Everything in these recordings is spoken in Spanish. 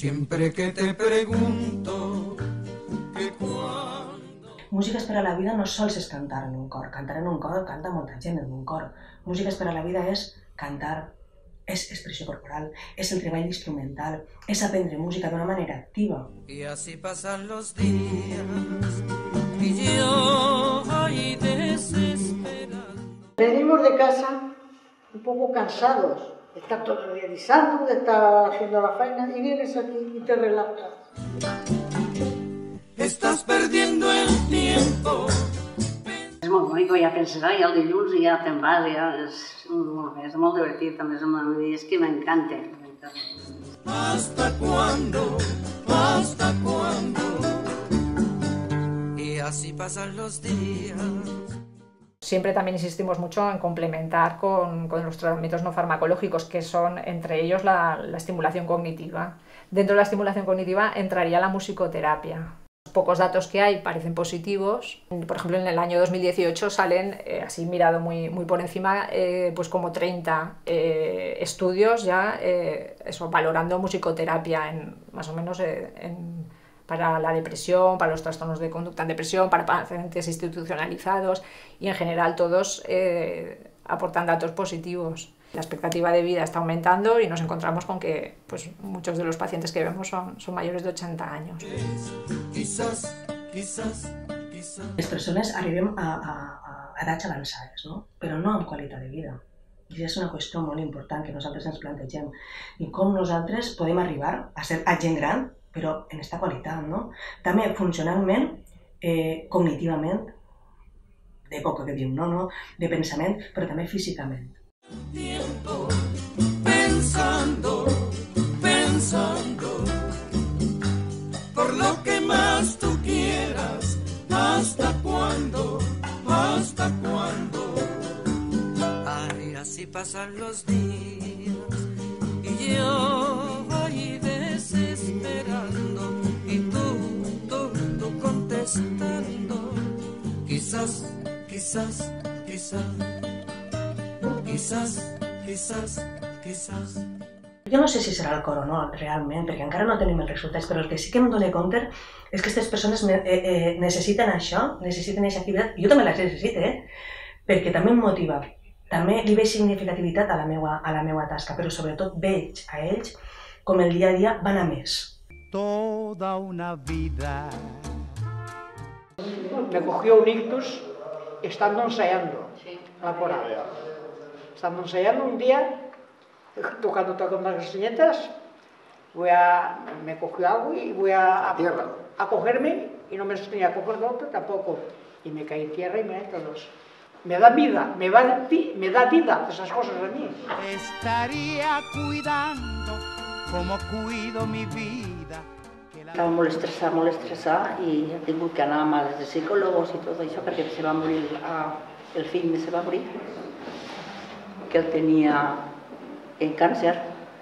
Siempre que te pregunto que cuándo... Músiques per a la vida no sols és cantar en un cor. Cantar en un cor canta molta gent en un cor. Músiques per a la vida és cantar, és expressió corporal, és el treball instrumental, és aprendre música d'una manera activa. Y así pasan los días y yo ahí desesperando. Venimos de casa un poco cansados de estar todo el día guisando, de estar haciendo la faena, y vienes aquí y te relajas. Estás perdiendo el tiempo. És molt bonic, ja pensarà, ja el dilluns i ja te'n vas, ja és molt divertit, també és que m'encanta. ¿Hasta cuándo? ¿Hasta cuándo? Y así pasan los días. Siempre también insistimos mucho en complementar con los tratamientos no farmacológicos, que son entre ellos la estimulación cognitiva. Dentro de la estimulación cognitiva entraría la musicoterapia. Los pocos datos que hay parecen positivos. Por ejemplo, en el año 2018 salen, así mirado muy por encima, pues como 30 estudios ya valorando musicoterapia más o menos para la depresión, para los trastornos de conducta en depresión, para pacientes institucionalizados, y en general todos aportan datos positivos. La expectativa de vida está aumentando y nos encontramos con que pues, muchos de los pacientes que vemos son mayores de 80 años. Les persones arribem a edats avançades, no? Però no amb qualitat de vida. I és una qüestió molt important que nosaltres ens plantegem. I com nosaltres podem arribar a ser gent gran, però en aquesta qualitat, no? També funcionalment, cognitivament, d'època que diu, no? De pensament, però també físicament. Tiempo pensando, pensando por lo que más tú quieras. ¿Hasta cuándo? ¿Hasta cuándo? Ay, así pasan los días y yo ahí desesperando y tú contestando. Quizás, quizás, quizás. Quizás. Jo no sé si serà el cor o no, realment, perquè encara no tenim els resultats, però el que sí que em dono compte és que aquestes persones necessiten això, necessiten aquesta activitat. Jo també la necessito, perquè també em motiva, també li veig significativitat a la meua tasca, però sobretot veig a ells com el dia a dia van a més. Toda una vida. Me cogió un ictus estando ensayando la coral. Estando ensayando un día, tocando con las castañetas, me cogió algo y voy a cogerme, y no me sostenía a coger el otro tampoco. Y me caí en tierra y me todos. Me da vida, me da vida esas cosas a mí. Estaría cuidando como cuido mi vida. Estava molt estressada i he tingut que anar a males de psicòlegs i tot això perquè se va morir, el fill me se va morir, que él tenía cáncer,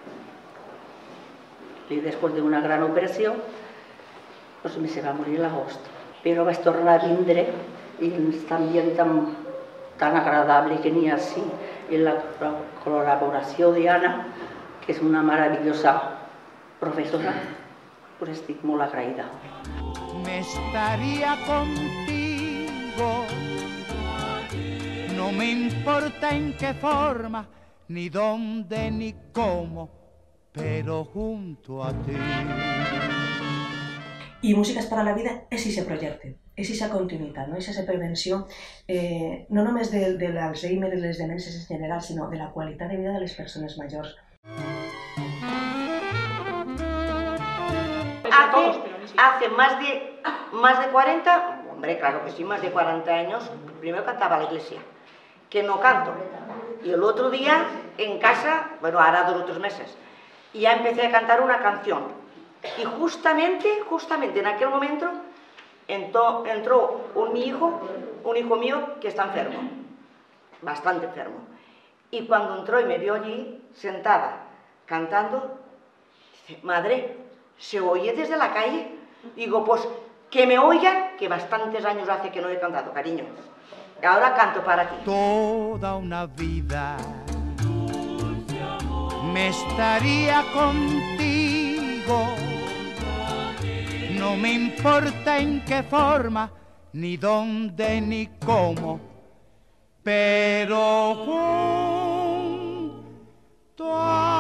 y después de una gran operación, pues me se va a morir en agosto. Pero vaig tornar a vindre i aquest ambient tan agradable que n'hi ha així, i la col·laboració d'Anna, que és una maravillosa professora, pues estic molt agraïda. Me estaría contigo. No me importa en qué forma, ni dónde, ni cómo, pero junto a ti. I Músiques per a la vida és aquest projecte, és aquesta continuïtat, no? És aquesta prevenció, no només de l'Alzheimer i les demències en general, sinó de la qualitat de vida de les persones majors. Hace más de 40, hombre, claro que sí, más de 40 años, primero cantaba a la iglesia, que no canto. Y el otro día en casa, bueno, ahora 2 o 3 meses, y ya empecé a cantar una canción. Y justamente en aquel momento entró un hijo mío que está enfermo, bastante enfermo. Y cuando entró y me vio allí, sentada, cantando, dice, madre, ¿se oye desde la calle? Digo, pues que me oigan, que bastantes años hace que no he cantado, cariño. Ahora canto para ti. Toda una vida me estaría contigo. No me importa en qué forma, ni dónde, ni cómo, pero junto a